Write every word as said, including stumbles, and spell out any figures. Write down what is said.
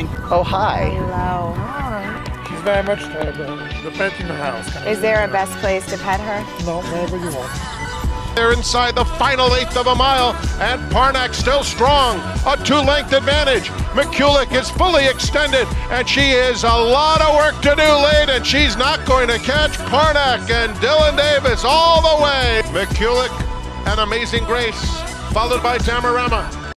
morning. Oh, hi. Hello. She's very much tired, the pet in the house. Is there a best place to pet her? No, wherever you want. They're inside the final eighth of a mile, and Parnac still strong. A two-length advantage. McCulloch is fully extended, and she is a lot of work to do late, and she's not going to catch Parnac and Dylan Davis all the way. McCulloch and Amazing Grace, followed by Tamarama.